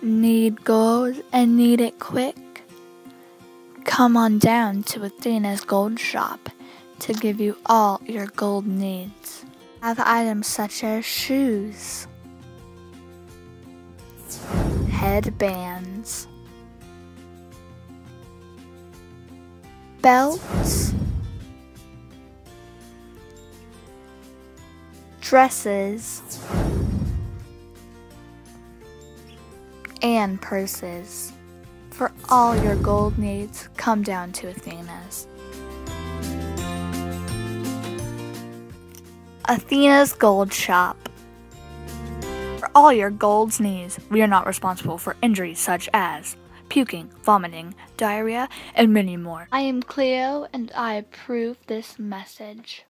Need gold and need it quick? Come on down to Athena's gold shop to give you all your gold needs. Have items such as shoes, headbands, belts, dresses, and purses. For all your gold needs, come down to Athena's. Athena's Gold Shop. For all your gold needs, we are not responsible for injuries such as puking, vomiting, diarrhea, and many more. I am Cleo, and I approve this message.